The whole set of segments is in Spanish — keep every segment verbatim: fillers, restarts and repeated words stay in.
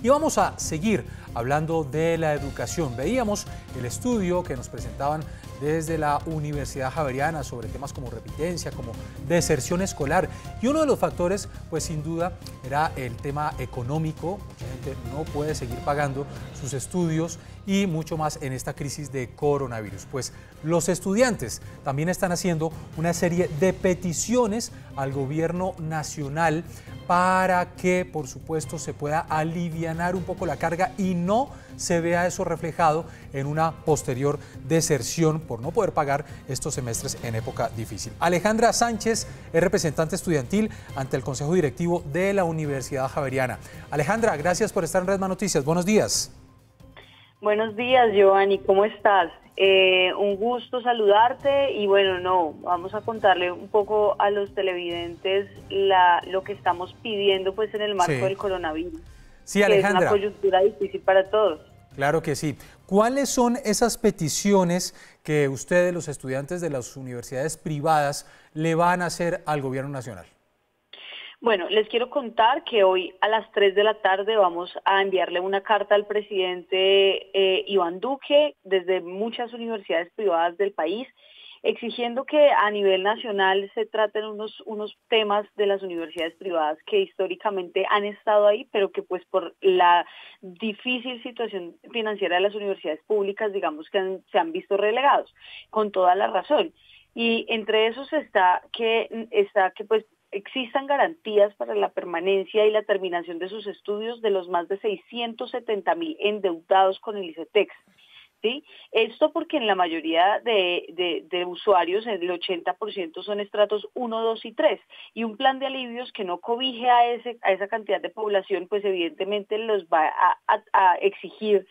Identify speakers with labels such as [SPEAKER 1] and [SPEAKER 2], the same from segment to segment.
[SPEAKER 1] Y vamos a seguir hablando de la educación. Veíamos el estudio que nos presentaban desde la Universidad Javeriana sobre temas como repitencia, como deserción escolar. Y uno de los factores, pues sin duda, era el tema económico. Mucha gente no puede seguir pagando sus estudios y mucho más en esta crisis de coronavirus. Pues los estudiantes también están haciendo una serie de peticiones al gobierno nacional para que, por supuesto, se pueda alivianar un poco la carga y no se vea eso reflejado en una posterior deserción por no poder pagar estos semestres en época difícil. Alejandra Sánchez es representante estudiantil ante el Consejo Directivo de la Universidad Javeriana. Alejandra, gracias por estar en Redman Noticias. Buenos días.
[SPEAKER 2] Buenos días, Giovanni, ¿cómo estás? Eh, un gusto saludarte y bueno, no, vamos a contarle un poco a los televidentes la, lo que estamos pidiendo pues en el marco sí. del coronavirus.
[SPEAKER 1] Sí, Alejandra.
[SPEAKER 2] Que es una coyuntura difícil para todos.
[SPEAKER 1] Claro que sí. ¿Cuáles son esas peticiones que ustedes, los estudiantes de las universidades privadas, le van a hacer al gobierno nacional?
[SPEAKER 2] Bueno, les quiero contar que hoy a las tres de la tarde vamos a enviarle una carta al presidente eh, Iván Duque desde muchas universidades privadas del país, exigiendo que a nivel nacional se traten unos, unos temas de las universidades privadas que históricamente han estado ahí, pero que pues por la difícil situación financiera de las universidades públicas, digamos que han, se han visto relegados, con toda la razón. Y entre esos está que, está que pues existan garantías para la permanencia y la terminación de sus estudios de los más de seiscientos setenta mil endeudados con el ICETEX. ¿Sí? Esto porque en la mayoría de, de, de usuarios, el ochenta por ciento son estratos uno, dos y tres, y un plan de alivios que no cobije a, ese, a esa cantidad de población, pues evidentemente los va a, a, a exigir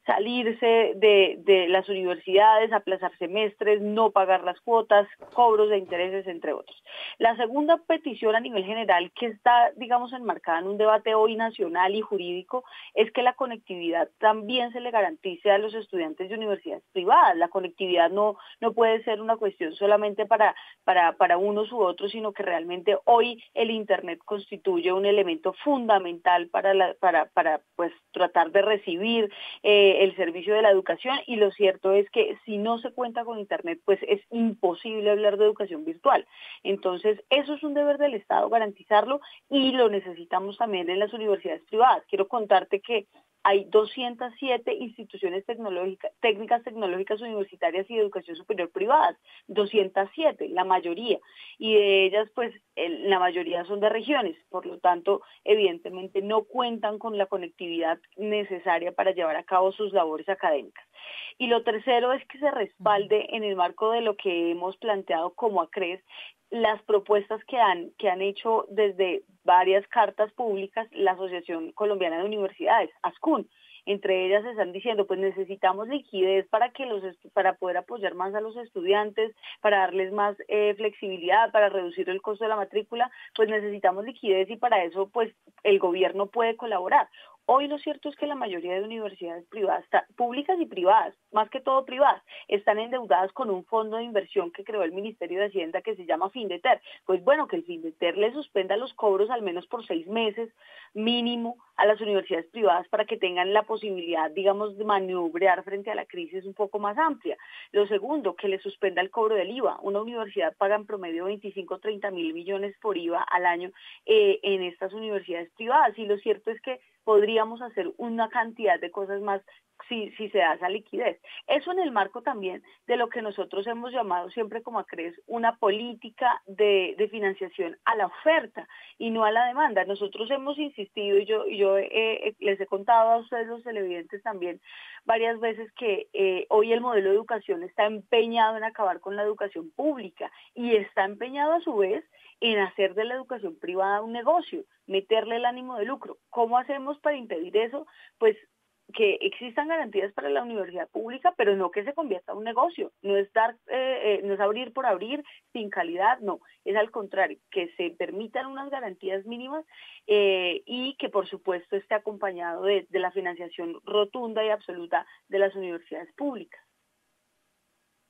[SPEAKER 2] salirse de, de las universidades, aplazar semestres, no pagar las cuotas, cobros de intereses, entre otros. La segunda petición a nivel general, que está, digamos, enmarcada en un debate hoy nacional y jurídico, es que la conectividad también se le garantice a los estudiantes de universidades privadas. La conectividad no, no puede ser una cuestión solamente para, para, para unos u otros, sino que realmente hoy el Internet constituye un elemento fundamental para, la, para, para pues, tratar de recibir eh, el servicio de la educación, y lo cierto es que si no se cuenta con Internet, pues es imposible hablar de educación virtual. Entonces, eso es un deber del Estado, garantizarlo, y lo necesitamos también en las universidades privadas. Quiero contarte que hay doscientas siete instituciones tecnológicas, técnicas tecnológicas universitarias y de educación superior privadas, doscientas siete, la mayoría, y de ellas pues el, la mayoría son de regiones, por lo tanto evidentemente no cuentan con la conectividad necesaria para llevar a cabo sus labores académicas. Y lo tercero es que se respalde en el marco de lo que hemos planteado como ACRES, las propuestas que han, que han hecho desde varias cartas públicas la Asociación Colombiana de Universidades, ASCUN. Entre ellas están diciendo, pues necesitamos liquidez para que los para poder apoyar más a los estudiantes, para darles más eh, flexibilidad, para reducir el costo de la matrícula, pues necesitamos liquidez, y para eso pues el gobierno puede colaborar. Hoy lo cierto es que la mayoría de universidades privadas, públicas y privadas, más que todo privadas, están endeudadas con un fondo de inversión que creó el Ministerio de Hacienda que se llama Findeter. Pues bueno, que el Findeter le suspenda los cobros al menos por seis meses mínimo a las universidades privadas para que tengan la posibilidad, digamos, de maniobrar frente a la crisis un poco más amplia. Lo segundo, que le suspenda el cobro del I V A. Una universidad paga en promedio veinticinco, treinta mil millones por I V A al año eh, en estas universidades privadas, y lo cierto es que podríamos hacer una cantidad de cosas más si, si se da esa liquidez. Eso en el marco también de lo que nosotros hemos llamado siempre como ACRES una política de, de financiación a la oferta y no a la demanda. Nosotros hemos insistido, y yo, y yo eh, les he contado a ustedes los televidentes también varias veces, que eh, hoy el modelo de educación está empeñado en acabar con la educación pública y está empeñado a su vez en hacer de la educación privada un negocio, meterle el ánimo de lucro. ¿Cómo hacemos para impedir eso? Pues que existan garantías para la universidad pública, pero no que se convierta en un negocio. No es dar, eh, eh, no es abrir por abrir sin calidad, no. Es al contrario, que se permitan unas garantías mínimas eh, y que por supuesto esté acompañado de, de la financiación rotunda y absoluta de las universidades públicas.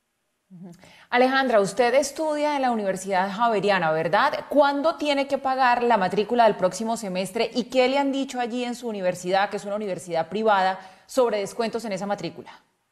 [SPEAKER 3] Alejandra, usted estudia en la Universidad Javeriana, ¿verdad? ¿Cuándo tiene que pagar la matrícula del próximo semestre y qué le han dicho allí en su universidad, que es una universidad privada, sobre descuentos en esa matrícula?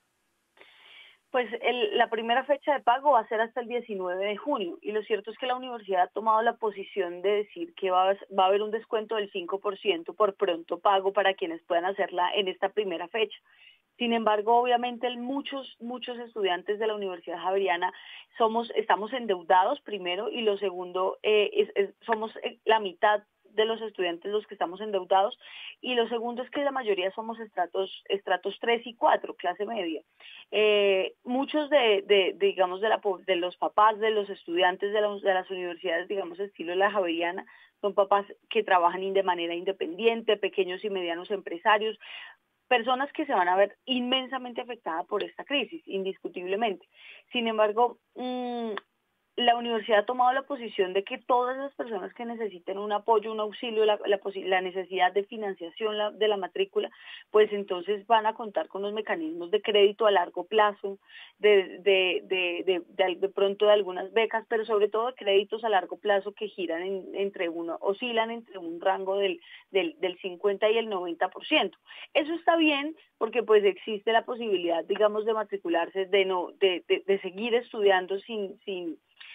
[SPEAKER 2] Pues el, la primera fecha de pago va a ser hasta el diecinueve de junio y lo cierto es que la universidad ha tomado la posición de decir que va a, va a haber un descuento del cinco por ciento por pronto pago para quienes puedan hacerla en esta primera fecha. Sin embargo, obviamente muchos, muchos estudiantes de la Universidad Javeriana somos, estamos endeudados primero y lo segundo, eh, es, es, somos la mitad de los estudiantes los que estamos endeudados y lo segundo es que la mayoría somos estratos estratos tres y cuatro, clase media. Eh, muchos de, de, de digamos de, la, de los papás de los estudiantes de, la, de las universidades, digamos estilo la Javeriana, son papás que trabajan de manera independiente, pequeños y medianos empresarios, personas que se van a ver inmensamente afectadas por esta crisis, indiscutiblemente. Sin embargo, mmm, la universidad ha tomado la posición de que todas las personas que necesiten un apoyo, un auxilio, la, la, la necesidad de financiación la, de la matrícula, pues entonces van a contar con los mecanismos de crédito a largo plazo, de, de, de, de, de, de pronto de algunas becas, pero sobre todo de créditos a largo plazo que giran en, entre uno, oscilan entre un rango del, del, del cincuenta y el noventa por ciento. Eso está bien porque pues existe la posibilidad, digamos, de matricularse, de no, de, de, de seguir estudiando sin, sin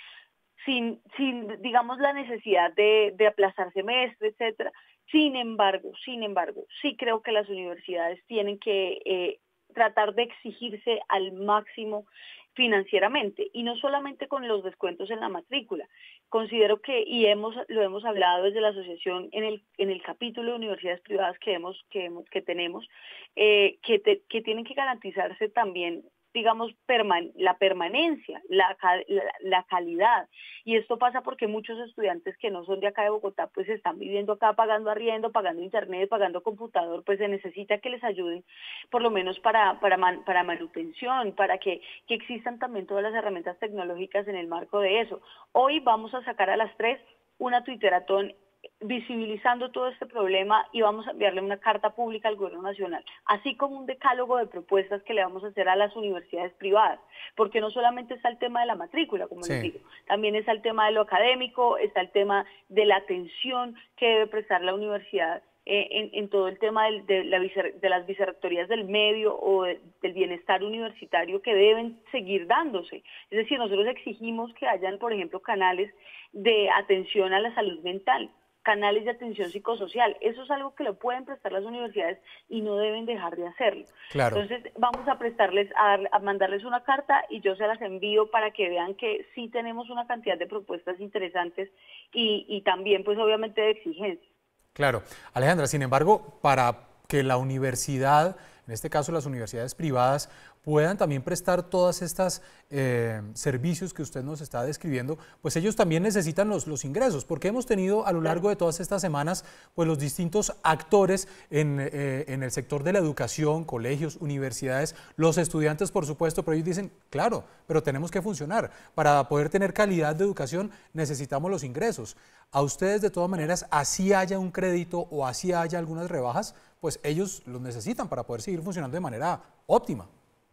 [SPEAKER 2] Sin, sin, digamos, la necesidad de, de aplazar semestres, etcétera. Sin embargo, sin embargo, sí creo que las universidades tienen que eh, tratar de exigirse al máximo financieramente y no solamente con los descuentos en la matrícula. Considero que, y hemos lo hemos hablado desde la asociación en el en el capítulo de universidades privadas que hemos que, hemos, que tenemos, eh, que, te, que tienen que garantizarse también, digamos, perman la permanencia, la, la, la calidad. Y esto pasa porque muchos estudiantes que no son de acá de Bogotá, pues están viviendo acá pagando arriendo, pagando internet, pagando computador, pues se necesita que les ayuden por lo menos para, para, man, para manutención, para que, que existan también todas las herramientas tecnológicas en el marco de eso. Hoy vamos a sacar a las tres una tuiteratón visibilizando todo este problema y vamos a enviarle una carta pública al gobierno nacional, así como un decálogo de propuestas que le vamos a hacer a las universidades privadas, porque no solamente está el tema de la matrícula, como sí. les digo, también está el tema de lo académico, está el tema de la atención que debe prestar la universidad eh, en, en todo el tema de, de, la vicer, de las vicerrectorías del medio o de, del bienestar universitario que deben seguir dándose. Es decir, nosotros exigimos que hayan, por ejemplo, canales de atención a la salud mental, canales de atención psicosocial. Eso es algo que lo pueden prestar las universidades y no deben dejar de hacerlo.
[SPEAKER 1] Claro.
[SPEAKER 2] Entonces vamos a prestarles, a, a mandarles una carta y yo se las envío para que vean que sí tenemos una cantidad de propuestas interesantes y, y también pues obviamente de exigencias.
[SPEAKER 1] Claro. Alejandra, sin embargo, para que la universidad, en este caso las universidades privadas, puedan también prestar todas estas eh, servicios que usted nos está describiendo, pues ellos también necesitan los, los ingresos, porque hemos tenido a lo largo de todas estas semanas pues los distintos actores en, eh, en el sector de la educación, colegios, universidades, los estudiantes por supuesto, pero ellos dicen, claro, pero tenemos que funcionar, para poder tener calidad de educación necesitamos los ingresos. A ustedes de todas maneras, así haya un crédito o así haya algunas rebajas, pues ellos los necesitan para poder seguir funcionando de manera óptima.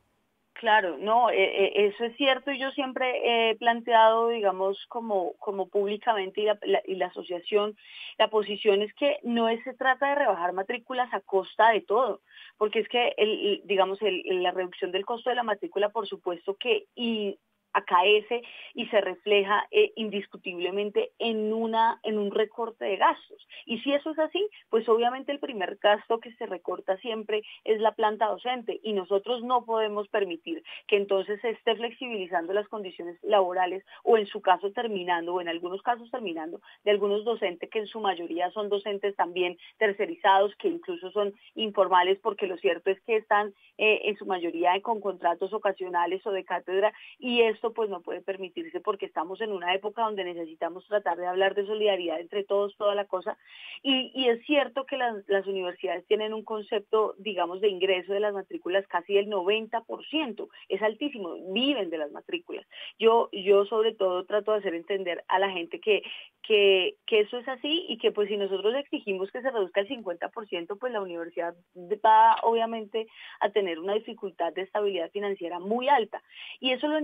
[SPEAKER 2] Claro, no, eh, eso es cierto y yo siempre he planteado, digamos, como, como públicamente y la, la, y la asociación, la posición es que no es, se trata de rebajar matrículas a costa de todo, porque es que, el, digamos, el, la reducción del costo de la matrícula, por supuesto que y acaece y se refleja eh, indiscutiblemente en una en un recorte de gastos. Y si eso es así, pues obviamente el primer gasto que se recorta siempre es la planta docente y nosotros no podemos permitir que entonces se esté flexibilizando las condiciones laborales o en su caso terminando o en algunos casos terminando de algunos docentes que en su mayoría son docentes también tercerizados, que incluso son informales, porque lo cierto es que están eh, en su mayoría con contratos ocasionales o de cátedra y es Esto pues no puede permitirse porque estamos en una época donde necesitamos tratar de hablar de solidaridad entre todos, toda la cosa. Y, y es cierto que las, las universidades tienen un concepto, digamos, de ingreso de las matrículas casi del noventa por ciento. Es altísimo, viven de las matrículas. Yo, yo sobre todo trato de hacer entender a la gente que, que, que eso es así y que pues si nosotros exigimos que se reduzca el cincuenta por ciento, pues la universidad va obviamente a tener una dificultad de estabilidad financiera muy alta. Y eso lo entendemos.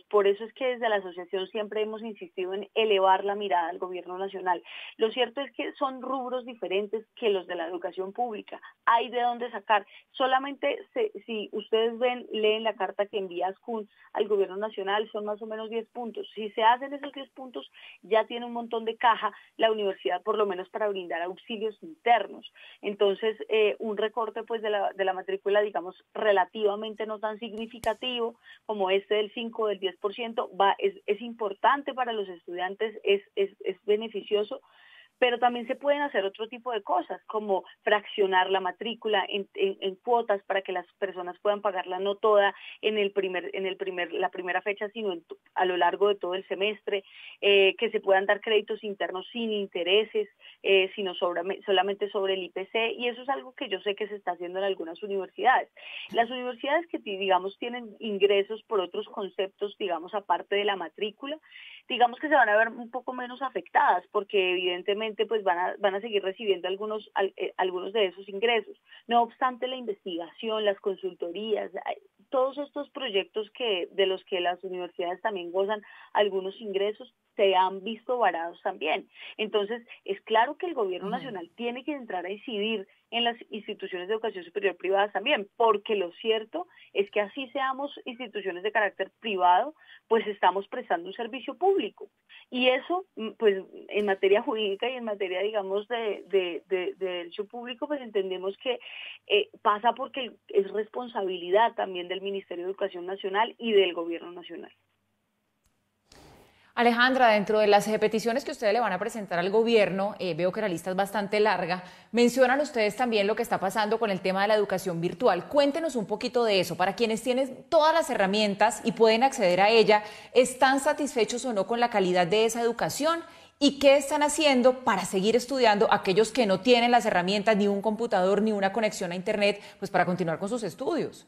[SPEAKER 2] digamos, por eso es que desde la asociación siempre hemos insistido en elevar la mirada al gobierno nacional. Lo cierto es que son rubros diferentes que los de la educación pública. Hay de dónde sacar. Solamente se, si ustedes ven, leen la carta que envía Ascun al gobierno nacional, son más o menos diez puntos. Si se hacen esos diez puntos, ya tiene un montón de caja la universidad, por lo menos para brindar auxilios internos. Entonces, eh, un recorte pues de la, de la matrícula, digamos, relativamente no tan significativo como este del cinco o del diez por ciento, va, es, es importante para los estudiantes, es, es, es beneficioso, pero también se pueden hacer otro tipo de cosas, como fraccionar la matrícula en, en, en cuotas para que las personas puedan pagarla no toda en el primer, en el primer, la primera fecha, sino en, a lo largo de todo el semestre, eh, que se puedan dar créditos internos sin intereses, eh, sino sobre, solamente sobre el I P C, y eso es algo que yo sé que se está haciendo en algunas universidades. Las universidades que, digamos, tienen ingresos por otros conceptos, digamos, aparte de la matrícula, digamos que se van a ver un poco menos afectadas, porque evidentemente pues van a, van a seguir recibiendo algunos, al, eh, algunos de esos ingresos. No obstante, la investigación, las consultorías, todos estos proyectos que de los que las universidades también gozan algunos ingresos, se han visto varados también. Entonces, es claro que el gobierno nacional tiene que entrar a incidir en las instituciones de educación superior privadas también, porque lo cierto es que así seamos instituciones de carácter privado, pues estamos prestando un servicio público. Y eso, pues en materia jurídica y en materia, digamos, de, de, de, de derecho público, pues entendemos que eh, pasa porque es responsabilidad también del Ministerio de Educación Nacional y del gobierno nacional.
[SPEAKER 3] Alejandra, dentro de las peticiones que ustedes le van a presentar al gobierno, eh, veo que la lista es bastante larga, mencionan ustedes también lo que está pasando con el tema de la educación virtual. Cuéntenos un poquito de eso, para quienes tienen todas las herramientas y pueden acceder a ella, ¿están satisfechos o no con la calidad de esa educación? ¿Y qué están haciendo para seguir estudiando aquellos que no tienen las herramientas, ni un computador, ni una conexión a internet, pues para continuar con sus estudios?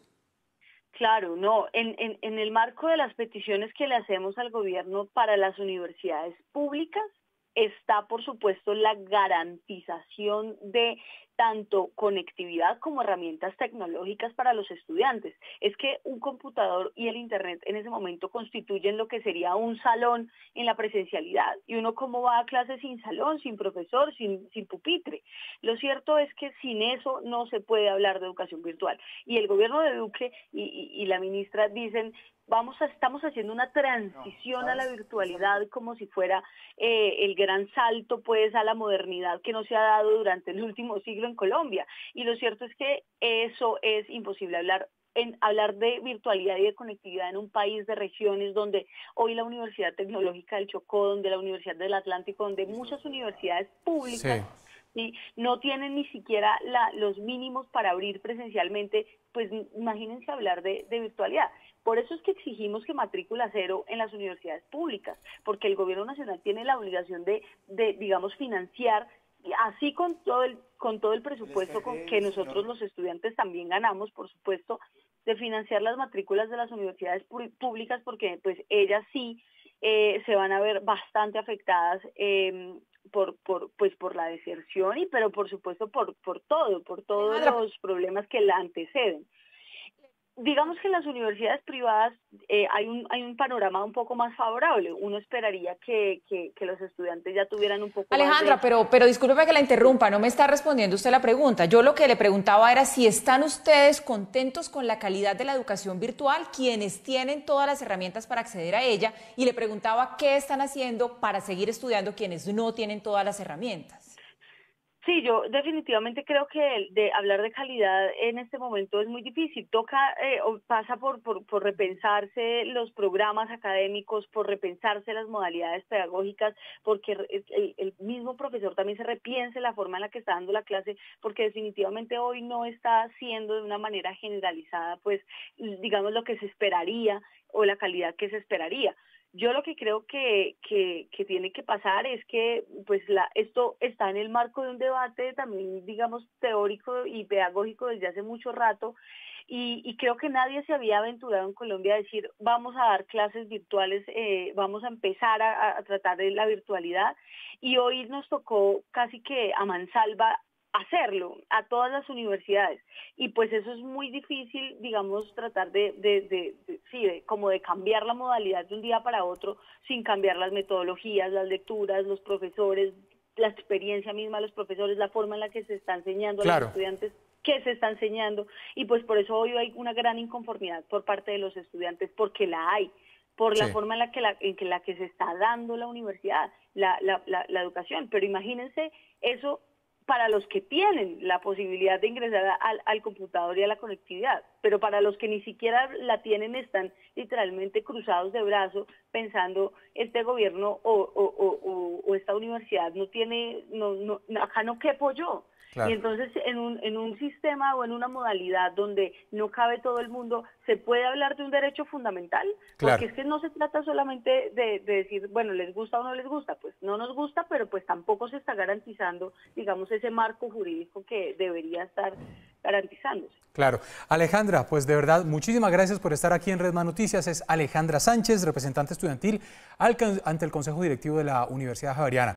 [SPEAKER 2] Claro, no, en, en, en el marco de las peticiones que le hacemos al gobierno para las universidades públicas, está por supuesto la garantización de tanto conectividad como herramientas tecnológicas para los estudiantes. Es que un computador y el internet en ese momento constituyen lo que sería un salón en la presencialidad. Y uno cómo va a clase sin salón, sin profesor, sin, sin pupitre. Lo cierto es que sin eso no se puede hablar de educación virtual. Y el gobierno de Duque y, y, y la ministra dicen, vamos a, estamos haciendo una transición a la virtualidad como si fuera eh, el gran salto pues a la modernidad que no se ha dado durante el último siglo en Colombia. Y lo cierto es que eso es imposible hablar. En hablar de virtualidad y de conectividad en un país de regiones donde hoy la Universidad Tecnológica del Chocó, donde la Universidad del Atlántico, donde muchas universidades públicas sí. ¿Sí? no tienen ni siquiera la, los mínimos para abrir presencialmente, pues imagínense hablar de, de virtualidad. Por eso es que exigimos que matrícula cero en las universidades públicas, porque el gobierno nacional tiene la obligación de, de digamos, financiar, así con todo el, con todo el presupuesto con que nosotros los estudiantes también ganamos, por supuesto, de financiar las matrículas de las universidades públicas, porque pues ellas sí eh, se van a ver bastante afectadas eh, por, por, pues, por la deserción, y pero por supuesto por, por todo, por todos los problemas que la anteceden. Digamos que en las universidades privadas eh, hay un hay un panorama un poco más favorable. Uno esperaría que, que, que los estudiantes ya tuvieran un poco
[SPEAKER 3] Alejandra,
[SPEAKER 2] más de...
[SPEAKER 3] pero, pero discúlpeme que la interrumpa, no me está respondiendo usted la pregunta. Yo lo que le preguntaba era si están ustedes contentos con la calidad de la educación virtual, quienes tienen todas las herramientas para acceder a ella, y le preguntaba qué están haciendo para seguir estudiando quienes no tienen todas las herramientas.
[SPEAKER 2] Sí, yo definitivamente creo que de hablar de calidad en este momento es muy difícil. Toca, eh, pasa por, por, por repensarse los programas académicos, por repensarse las modalidades pedagógicas, porque el, el mismo profesor también se repiense la forma en la que está dando la clase, porque definitivamente hoy no está haciendo de una manera generalizada, pues, digamos, lo que se esperaría o la calidad que se esperaría. Yo lo que creo que, que, que tiene que pasar es que pues la, esto está en el marco de un debate también, digamos, teórico y pedagógico desde hace mucho rato, y, y creo que nadie se había aventurado en Colombia a decir vamos a dar clases virtuales, eh, vamos a empezar a, a tratar de la virtualidad, y hoy nos tocó casi que a mansalva hacerlo a todas las universidades. Y pues eso es muy difícil, digamos, tratar de, de, de, de, sí, de, como de cambiar la modalidad de un día para otro sin cambiar las metodologías, las lecturas, los profesores, la experiencia misma de los profesores, la forma en la que se está enseñando a
[SPEAKER 1] Claro.
[SPEAKER 2] los estudiantes, qué se está enseñando. Y pues por eso hoy hay una gran inconformidad por parte de los estudiantes, porque la hay, por la
[SPEAKER 1] Sí.
[SPEAKER 2] forma en la que la, en que la que se está dando la universidad, la, la, la, la educación. Pero imagínense eso para los que tienen la posibilidad de ingresar al, al computador y a la conectividad, pero para los que ni siquiera la tienen están literalmente cruzados de brazos pensando este gobierno o, o, o, o esta universidad no tiene, no, no, acá no quepo yo.
[SPEAKER 1] Claro.
[SPEAKER 2] Y entonces en un, en un sistema o en una modalidad donde no cabe todo el mundo, ¿se puede hablar de un derecho fundamental?
[SPEAKER 1] Claro.
[SPEAKER 2] Porque es que no se trata solamente de, de decir, bueno, les gusta o no les gusta, pues no nos gusta, pero pues tampoco se está garantizando, digamos, ese marco jurídico que debería estar garantizándose.
[SPEAKER 1] Claro. Alejandra, pues de verdad, muchísimas gracias por estar aquí en Red Más Noticias. Es Alejandra Sánchez, representante estudiantil ante el Consejo Directivo de la Universidad Javeriana.